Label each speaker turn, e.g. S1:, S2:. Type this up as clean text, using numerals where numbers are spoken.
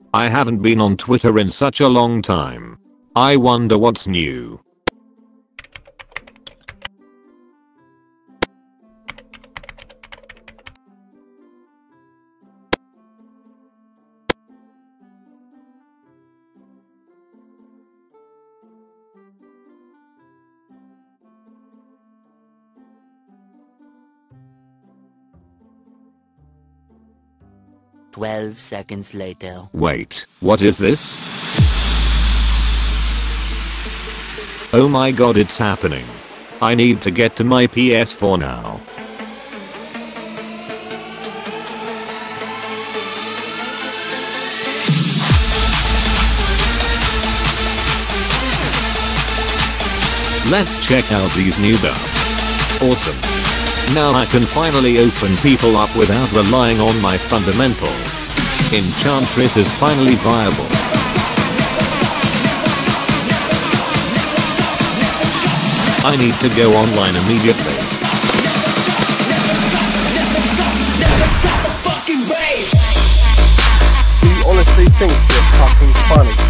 S1: I haven't been on Twitter in such a long time. I wonder what's new.
S2: Seconds later.
S1: Wait, what is this? Oh my god, it's happening. I need to get to my PS4 now. Let's check out these new buffs. Awesome. Now I can finally open people up without relying on my fundamentals. Enchantress is finally viable. I need to go online immediately.
S3: Do you honestly think you're fucking funny?